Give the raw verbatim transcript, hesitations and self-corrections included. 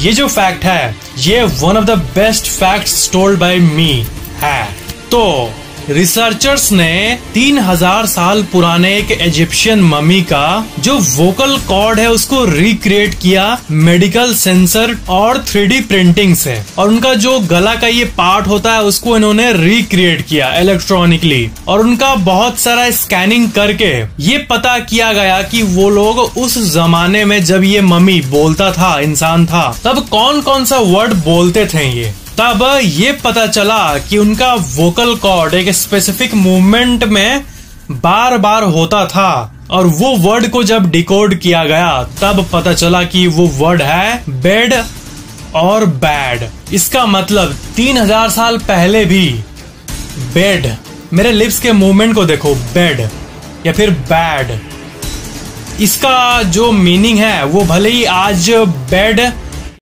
ये जो फैक्ट है ये one of the best facts told by me है। तो रिसर्चर्स ने तीन हजार साल पुराने एक इजिप्शियन ममी का जो वोकल कॉर्ड है उसको रिक्रिएट किया मेडिकल सेंसर और थ्री डी प्रिंटिंग से, और उनका जो गला का ये पार्ट होता है उसको इन्होंने रिक्रिएट किया इलेक्ट्रॉनिकली, और उनका बहुत सारा स्कैनिंग करके ये पता किया गया कि वो लोग उस जमाने में जब ये ममी बोलता था, इंसान था, तब कौन कौन सा वर्ड बोलते थे। ये तब ये पता चला कि उनका वोकल कॉर्ड एक स्पेसिफिक मूवमेंट में बार बार होता था, और वो वर्ड को जब डिकोड किया गया तब पता चला कि वो वर्ड है बेड और बैड। इसका मतलब तीन हजार साल पहले भी बेड, मेरे लिप्स के मूवमेंट को देखो, बेड या फिर बैड, इसका जो मीनिंग है वो भले ही आज बेड